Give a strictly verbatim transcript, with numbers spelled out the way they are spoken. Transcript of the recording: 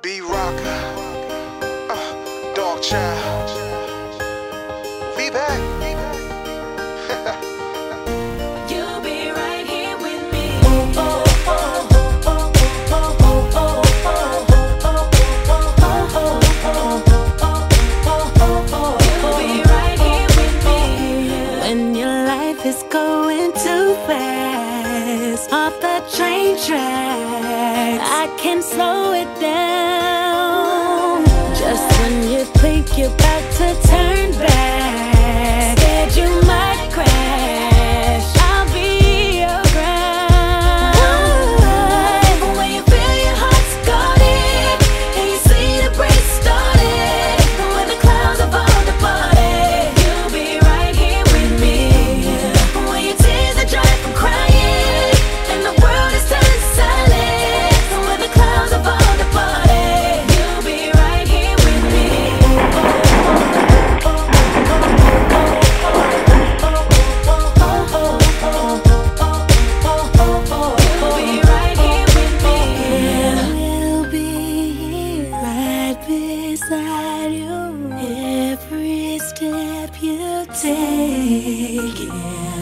B-Rocker, uh, Darkchild, we back. You'll be right here with me. You'll be right here with me. When your life is going too fast off the train tracks, I can slow it down. Just when you think you're about to turn back, scared you might crash, I'll be your ground. When you feel your heart's guarded and you see the breeze started, when the clouds are falling departed, you'll be right here with me. When your tears are dry from crying and the world is turning silent, when the clouds are falling departed, you'll be right here with me. You'll be right here with me. We'll be right beside you every step you take. Yeah.